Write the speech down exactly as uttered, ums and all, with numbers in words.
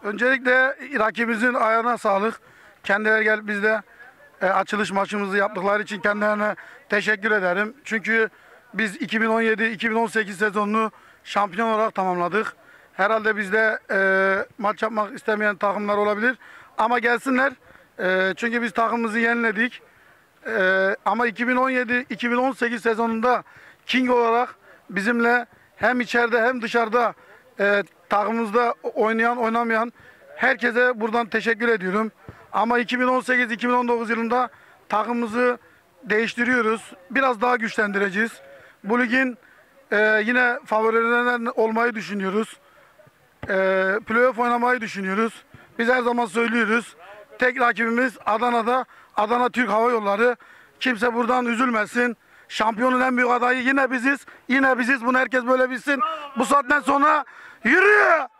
Öncelikle rakibimizin ayağına sağlık. Kendileri gelip bizde e, açılış maçımızı yaptıkları için kendilerine teşekkür ederim. Çünkü biz iki bin on yedi iki bin on sekiz sezonunu şampiyon olarak tamamladık. Herhalde bizde e, maç yapmak istemeyen takımlar olabilir. Ama gelsinler. E, çünkü biz takımımızı yeniledik. E, ama iki bin on yedi iki bin on sekiz sezonunda King olarak bizimle hem içeride hem dışarıda e, takımımızda oynayan oynamayan herkese buradan teşekkür ediyorum. Ama iki bin on sekiz iki bin on dokuz yılında takımımızı değiştiriyoruz. Biraz daha güçlendireceğiz. Bu ligin e, yine favorilerinden olmayı düşünüyoruz. E, playoff oynamayı düşünüyoruz. Biz her zaman söylüyoruz. Tek rakibimiz Adana'da. Adana Türk Hava Yolları. Kimse buradan üzülmesin. Şampiyonun en büyük adayı yine biziz. Yine biziz. Bunu herkes böyle bilsin. Bu saatten sonra yürü!